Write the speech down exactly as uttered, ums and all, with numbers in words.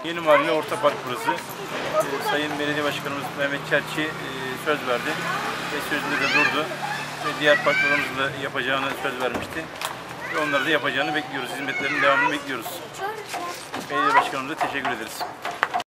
Yeni Mahalle Orta Park burası. Ee, Sayın Belediye Başkanımız Mehmet Çerçi e, söz verdi ve sözünde de durdu. Ve diğer parklarımızı da yapacağını söz vermişti. Ve onları da yapacağını bekliyoruz. Hizmetlerin devamını bekliyoruz. Belediye Başkanımıza teşekkür ederiz.